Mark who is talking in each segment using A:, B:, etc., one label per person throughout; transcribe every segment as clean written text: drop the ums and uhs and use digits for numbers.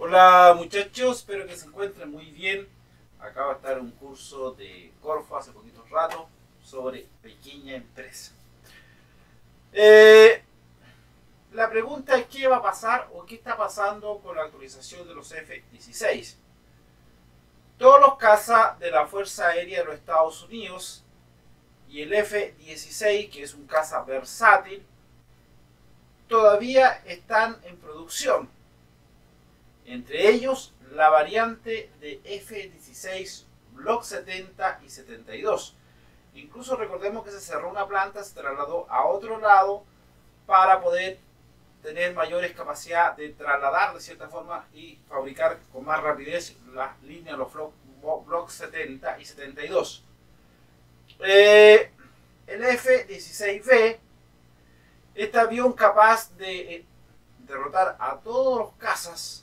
A: Hola muchachos, espero que se encuentren muy bien. Acaba de estar un curso de Corfo hace poquito rato sobre pequeña empresa. La pregunta es qué va a pasar o qué está pasando con la actualización de los F-16. Todos los cazas de la Fuerza Aérea de los Estados Unidos y el F-16, que es un caza versátil, todavía están en producción. Entre ellos, la variante de F-16 Block 70 y 72. Incluso recordemos que se cerró una planta, se trasladó a otro lado para poder tener mayores capacidad de trasladar de cierta forma y fabricar con más rapidez las líneas, los Block 70 y 72. El F-16B, este avión capaz de derrotar a todos los cazas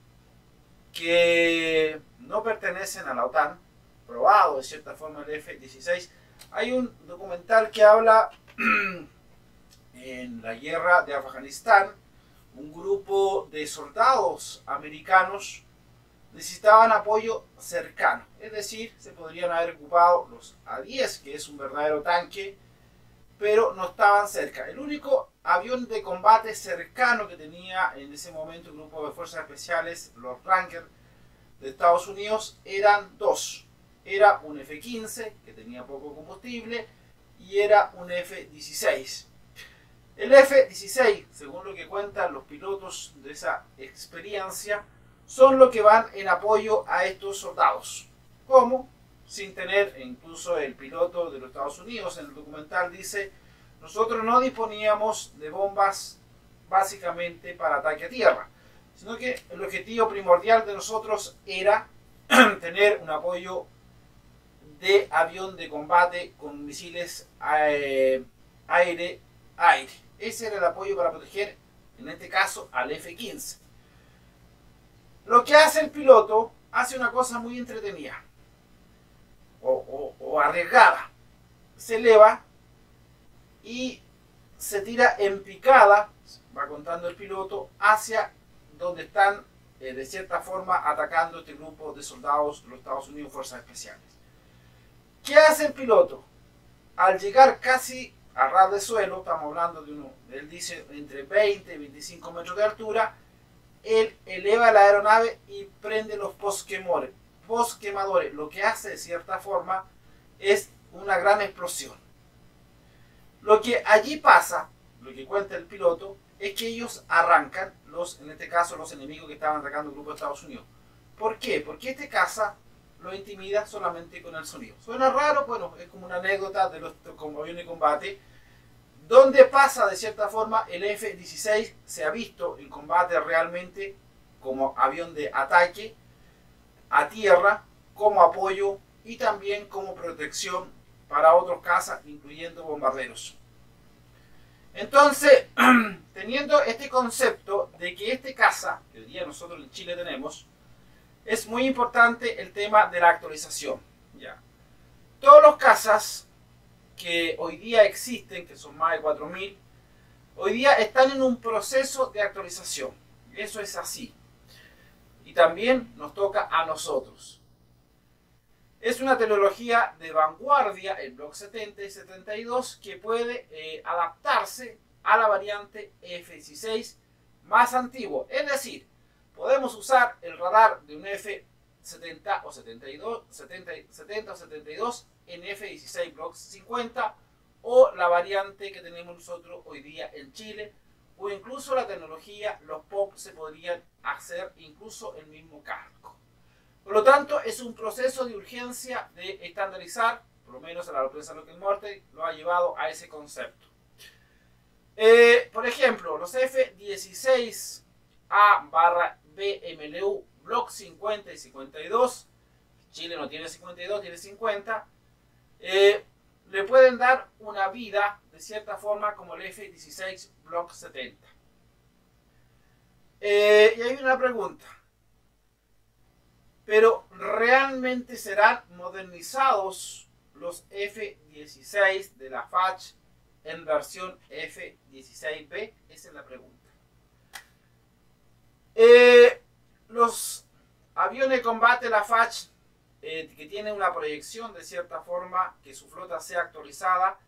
A: que no pertenecen a la OTAN, probado de cierta forma el F-16. Hay un documental que habla en la guerra de Afganistán, un grupo de soldados americanos necesitaban apoyo cercano, es decir, se podrían haber ocupado los A-10, que es un verdadero tanque, pero no estaban cerca. El único avión de combate cercano que tenía en ese momento el grupo de fuerzas especiales, los Ranger de Estados Unidos, eran dos. Era un F-15 que tenía poco combustible y era un F-16. El F-16, según lo que cuentan los pilotos de esa experiencia, son los que van en apoyo a estos soldados. ¿Cómo? Sin tener, incluso el piloto de los Estados Unidos en el documental dice, nosotros no disponíamos de bombas básicamente para ataque a tierra, sino que el objetivo primordial de nosotros era tener un apoyo de avión de combate con misiles aire-aire. Ese era el apoyo para proteger, en este caso, al F-15. Lo que hace el piloto, hace una cosa muy entretenida o arriesgada. Se eleva y se tira en picada, va contando el piloto, hacia donde están de cierta forma atacando este grupo de soldados de los Estados Unidos, Fuerzas Especiales. ¿Qué hace el piloto? Al llegar casi a ras de suelo, estamos hablando de él dice entre 20 y 25 metros de altura, él eleva la aeronave y prende los posquemadores. Lo que hace de cierta forma es una gran explosión. Lo que allí pasa, lo que cuenta el piloto, es que ellos arrancan, en este caso los enemigos que estaban atacando el grupo de Estados Unidos. ¿Por qué? Porque este caza lo intimida solamente con el sonido. Suena raro, bueno, es como una anécdota de los aviones de combate, donde pasa de cierta forma el F-16 se ha visto en combate realmente como avión de ataque a tierra, como apoyo y también como protección para otros cazas, incluyendo bombarderos. Entonces, teniendo este concepto de que este caza, que hoy día nosotros en Chile tenemos, es muy importante el tema de la actualización. ¿Ya? Todos los cazas que hoy día existen, que son más de 4.000, hoy día están en un proceso de actualización. Eso es así. Y también nos toca a nosotros. Es una tecnología de vanguardia, el Block 70 y 72, que puede adaptarse a la variante F-16 más antiguo. Es decir, podemos usar el radar de un F-70 o 72, 70 o 72 en F-16 Block 50 o la variante que tenemos nosotros hoy día en Chile, o incluso la tecnología, los POP se podrían hacer incluso el mismo casco. Por lo tanto, es un proceso de urgencia de estandarizar, por lo menos a la prensa Lockheed Martin lo ha llevado a ese concepto. Por ejemplo, los F-16A/BMLU Block 50 y 52, Chile no tiene 52, tiene 50, le pueden dar una vida de cierta forma como el F-16 Block 70. Y hay una pregunta. Pero ¿realmente serán modernizados los F-16 de la FACH en versión F-16B? Esa es la pregunta. Los aviones de combate, la FACH, que tiene una proyección de cierta forma que su flota sea actualizada,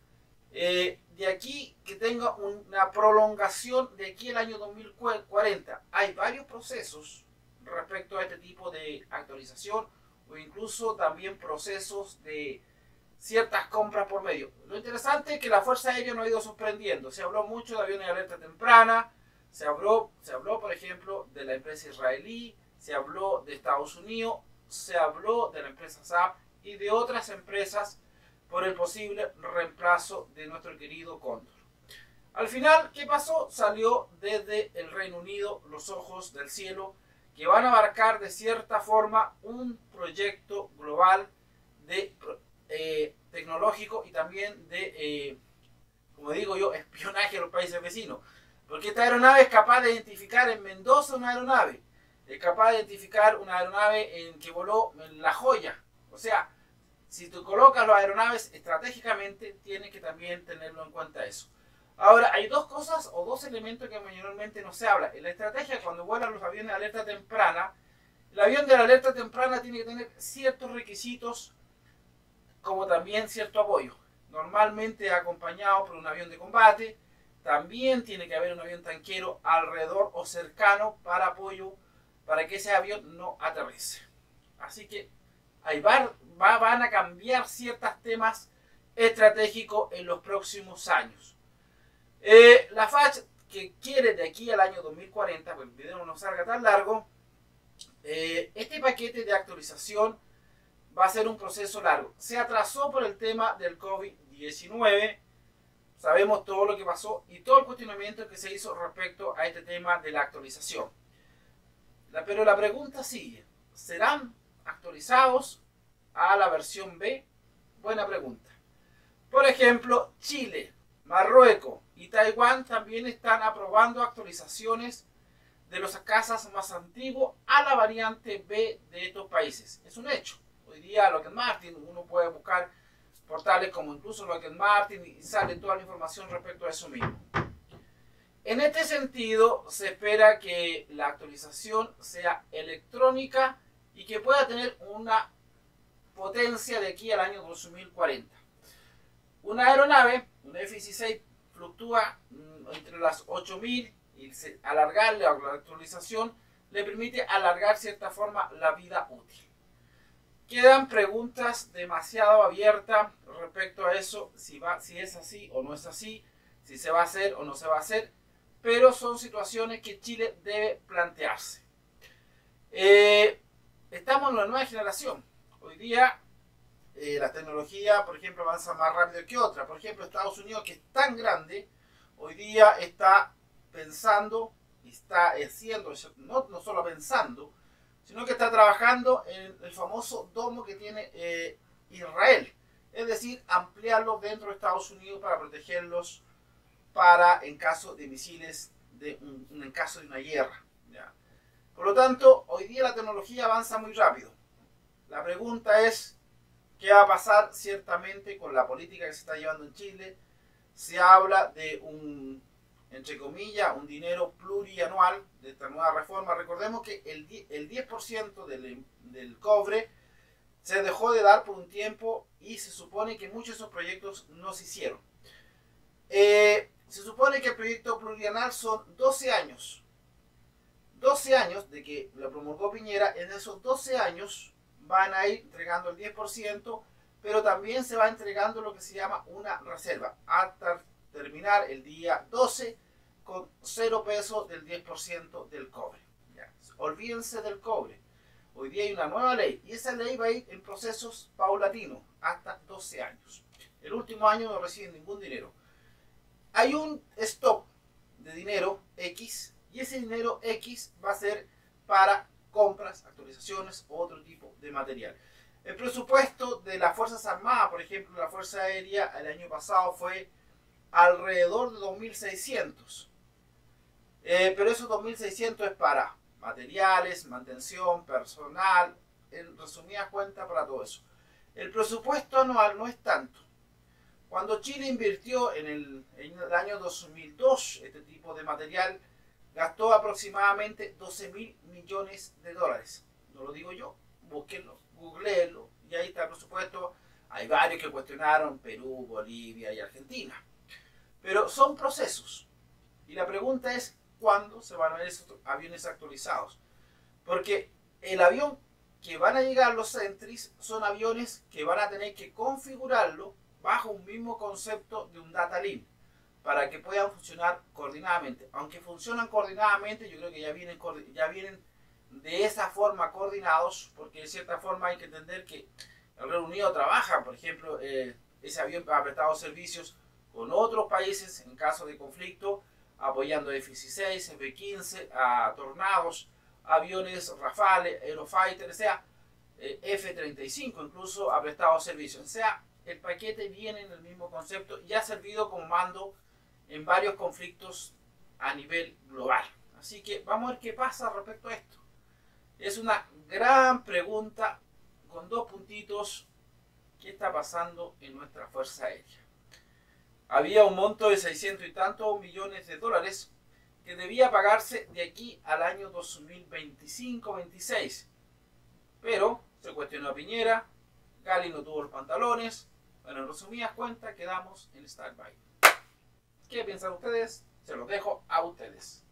A: de aquí que tenga una prolongación de aquí al año 2040. Hay varios procesos respecto a este tipo de actualización o incluso también procesos de ciertas compras por medio. Lo interesante es que la Fuerza Aérea no ha ido sorprendiendo. Se habló mucho de aviones de alerta temprana, se habló por ejemplo de la empresa israelí, se habló de Estados Unidos, se habló de la empresa SAP y de otras empresas por el posible reemplazo de nuestro querido Cóndor. Al final, ¿qué pasó? Salió desde el Reino Unido los ojos del cielo que van a abarcar de cierta forma un proyecto global de tecnológico y también de, como digo yo, espionaje a los países vecinos. Porque esta aeronave es capaz de identificar en Mendoza una aeronave, es capaz de identificar una aeronave que voló en La Joya. O sea, si tú colocas las aeronaves estratégicamente, tienes que también tenerlo en cuenta eso. Ahora, hay dos cosas o dos elementos que mayormente no se habla. En la estrategia, cuando vuelan los aviones de alerta temprana, el avión de la alerta temprana tiene que tener ciertos requisitos, como también cierto apoyo. Normalmente acompañado por un avión de combate. También tiene que haber un avión tanquero alrededor o cercano para apoyo, para que ese avión no aterrice. Así que ahí van a cambiar ciertos temas estratégicos en los próximos años. La FACH, que quiere de aquí al año 2040, pues el video no salga tan largo, este paquete de actualización va a ser un proceso largo. Se atrasó por el tema del COVID-19, sabemos todo lo que pasó y todo el cuestionamiento que se hizo respecto a este tema de la actualización. Pero la pregunta sigue, ¿serán actualizados a la versión B? Buena pregunta. Por ejemplo, Chile, Marruecos y Taiwán también están aprobando actualizaciones de los cazas más antiguos a la variante B de estos países. Es un hecho. Hoy día Lockheed Martin, uno puede buscar portales como incluso Lockheed Martin y sale toda la información respecto a eso mismo. En este sentido, se espera que la actualización sea electrónica y que pueda tener una potencia de aquí al año 2040. Una aeronave, un F-16, fluctúa entre las 8000 y alargarle a la actualización le permite alargar de cierta forma la vida útil. Quedan preguntas demasiado abiertas respecto a eso, si es así o no es así, si se va a hacer o no se va a hacer, pero son situaciones que Chile debe plantearse. Estamos en una nueva generación. Hoy día la tecnología, por ejemplo, avanza más rápido que otra. Por ejemplo, Estados Unidos, que es tan grande, hoy día está pensando y está haciendo, no solo pensando, sino que está trabajando en el famoso domo que tiene Israel. Es decir, ampliarlo dentro de Estados Unidos para protegerlos en caso de misiles, en caso de una guerra. ¿Ya? Por lo tanto, hoy día la tecnología avanza muy rápido. La pregunta es, ¿qué va a pasar ciertamente con la política que se está llevando en Chile? Se habla de entre comillas, un dinero plurianual de esta nueva reforma. Recordemos que el 10% del cobre se dejó de dar por un tiempo y se supone que muchos de esos proyectos no se hicieron. Se supone que el proyecto plurianual son 12 años. 12 años de que lo promulgó Piñera. En esos 12 años van a ir entregando el 10%, pero también se va entregando lo que se llama una reserva, hasta terminar el día 12 con 0 pesos del 10% del cobre. Ya. Olvídense del cobre. Hoy día hay una nueva ley y esa ley va a ir en procesos paulatinos hasta 12 años. El último año no reciben ningún dinero. Hay un stock de dinero X y ese dinero X va a ser para compras, actualizaciones o otro tipo de material. El presupuesto de las Fuerzas Armadas, por ejemplo, la Fuerza Aérea el año pasado fue alrededor de 2.600. Pero esos 2.600 es para materiales, mantención, personal, en resumidas cuentas para todo eso. El presupuesto anual no es tanto. Cuando Chile invirtió en el año 2002 este tipo de material, gastó aproximadamente 12.000 millones de dólares. No lo digo yo, búsquenlo, googleenlo, y ahí está el presupuesto. Hay varios que cuestionaron, Perú, Bolivia y Argentina. Pero son procesos. Y la pregunta es, ¿cuándo se van a ver esos aviones actualizados? Porque el avión que van a llegar los Sentries son aviones que van a tener que configurarlo bajo un mismo concepto de un data link para que puedan funcionar coordinadamente. Aunque funcionan coordinadamente, yo creo que ya vienen de esa forma coordinados, porque de cierta forma hay que entender que el Reino Unido trabaja, por ejemplo, ese avión ha prestado servicios con otros países en caso de conflicto, apoyando F-16, F-15, a Tornados, aviones Rafale, Eurofighter, o sea, F-35 incluso ha prestado servicios. O sea, el paquete viene en el mismo concepto y ha servido como mando en varios conflictos a nivel global. Así que vamos a ver qué pasa respecto a esto. Es una gran pregunta con dos puntitos. ¿Qué está pasando en nuestra Fuerza Aérea? Había un monto de 600 y tantos millones de dólares que debía pagarse de aquí al año 2025-26. Pero se cuestionó a Piñera, Gali no tuvo los pantalones. Bueno, en resumidas cuentas, quedamos en stand-by. ¿Qué piensan ustedes? Se los dejo a ustedes.